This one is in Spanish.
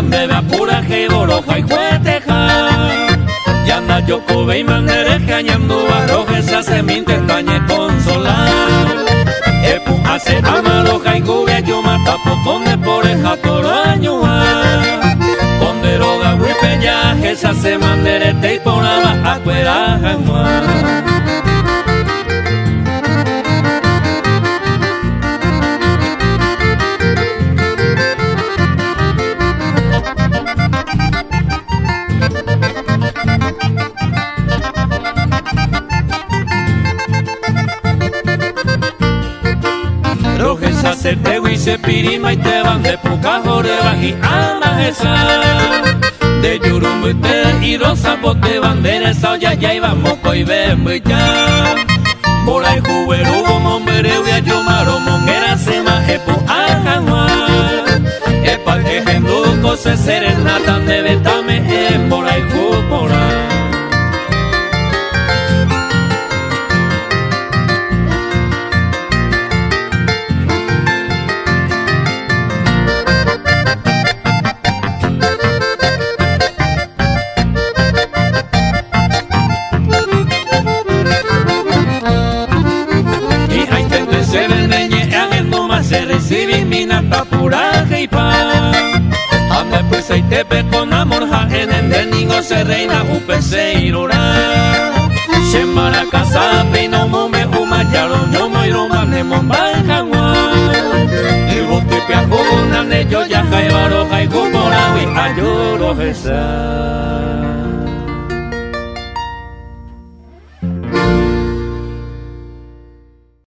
donde ve apura que boroja y jueteja. Y anda yo cobe y mandere cañando arrojes hace mi intentañe consolar. Epu hace amaroja y cubia yo mata potonde por eja toro año. Con deroga huipellaje se hace manderete y por abajo acuera jamás. Rojes hacerte y se pirima y te van de poca joreba y ama esa. De Yurumbo y te y rosa bote bandera esa ya ya iba moco y bembo y ya. Bola y juguero como mereu y ayumaro monguera se ma epo ajamua. Epa que genduco se serenata de betame en bola y jugora. Se recibe mi nata pura jeipa. Ame pues ahí te pe con amor ja en el denigo se reina un peseirora. Shemara casa peino mome umayaro yo moiro mane mombanjangwa. Y bote pe ajona ne yo ya jaibaro jaigu porawi ayoro jesa.